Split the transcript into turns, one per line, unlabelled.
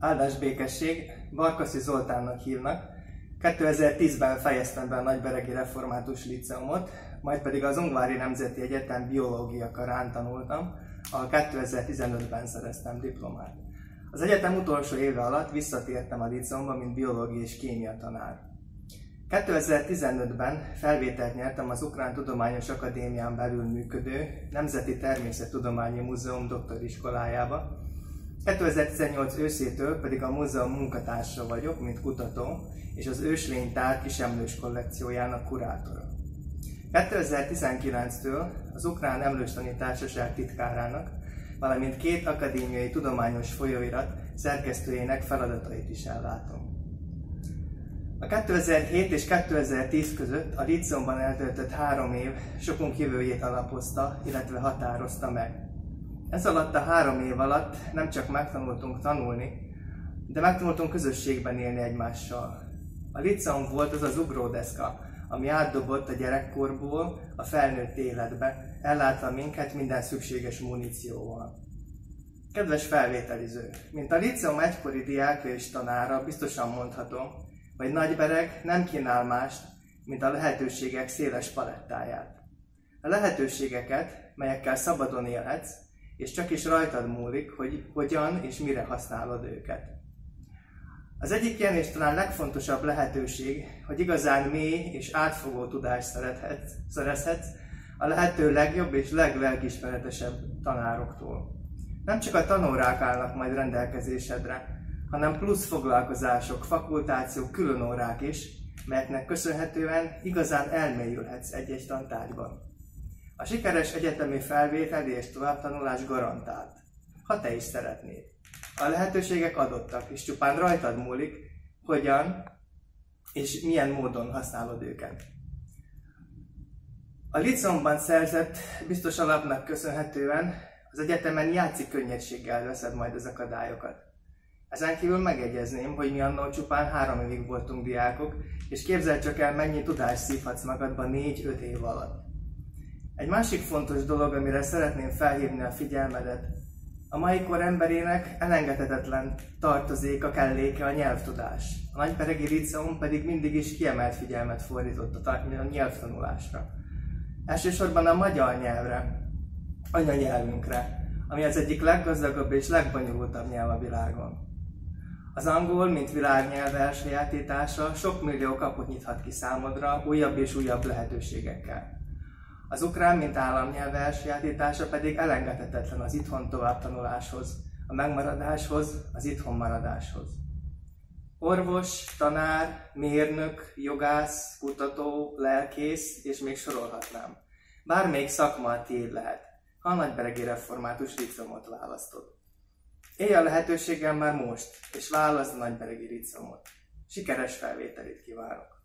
Áldás békesség, Barkaszi Zoltánnak hívnak. 2010-ben fejeztem be a Nagyberegi Református Liceumot, majd pedig az Ungvári Nemzeti Egyetem biológia karán tanultam, ahol 2015-ben szereztem diplomát. Az egyetem utolsó éve alatt visszatértem a liceumba, mint biológia és kémia tanár. 2015-ben felvételt nyertem az Ukrán Tudományos Akadémián belül működő Nemzeti Természettudományi Múzeum doktoriskolájába. 2018 őszétől pedig a múzeum munkatársa vagyok, mint kutató, és az őslénytár kisemlős kollekciójának kurátora. 2019-től az Ukrán Emlőstani Társaság titkárának, valamint 2 akadémiai tudományos folyóirat szerkesztőjének feladatait is ellátom. A 2007 és 2010 között a liceumban eltöltött 3 év sokunk jövőjét alapozta, illetve határozta meg. Ez alatt a 3 év alatt nem csak megtanultunk tanulni, de megtanultunk közösségben élni egymással. A liceum volt az az ugródeszka, ami átdobott a gyerekkorból a felnőtt életbe, ellátva minket minden szükséges munícióval. Kedves felvételiző, mint a liceum egykori diákja és tanára biztosan mondhatom, hogy Nagybereg nem kínál mást, mint a lehetőségek széles palettáját. A lehetőségeket, melyekkel szabadon élhetsz, és csak is rajtad múlik, hogy hogyan és mire használod őket. Az egyik ilyen és talán legfontosabb lehetőség, hogy igazán mély és átfogó tudást szerezhetsz a lehető legjobb és leglelkiismeretesebb tanároktól. Nem csak a tanórák állnak majd rendelkezésedre, hanem plusz foglalkozások, fakultációk, különórák is, melyeknek köszönhetően igazán elmélyülhetsz egy-egy tantárgyban. A sikeres egyetemi felvételi és továbbtanulás garantált, ha te is szeretnéd. A lehetőségek adottak, és csupán rajtad múlik, hogyan és milyen módon használod őket. A liceumban szerzett biztos alapnak köszönhetően az egyetemen játszik könnyedséggel veszed majd az akadályokat. Ezen kívül megjegyezném, hogy mi annól csupán 3 évig voltunk diákok, és képzeld csak el, mennyi tudást szívhatsz magadba 4-5 év alatt. Egy másik fontos dolog, amire szeretném felhívni a figyelmedet, a mai kor emberének elengedhetetlen tartozék a kelléke a nyelvtudás. A Nagyberegi Liceum pedig mindig is kiemelt figyelmet fordított a nyelvtanulásra. Elsősorban a magyar nyelvre, anyanyelvünkre, ami az egyik leggazdagabb és legbonyolultabb nyelv a világon. Az angol, mint világnyelv elsajátítása sok millió kaput nyithat ki számodra újabb és újabb lehetőségekkel. Az ukrán, mint államnyelv elsajátítása pedig elengedhetetlen az itthon továbbtanuláshoz, a megmaradáshoz, az itthon maradáshoz. Orvos, tanár, mérnök, jogász, kutató, lelkész, és még sorolhatnám. Bármelyik szakma a tiéd lehet, ha a Nagyberegi Református Liceumot választod. Élj a lehetőséggel már most, és válaszd a Nagyberegi Liceumot. Sikeres felvételit kívánok!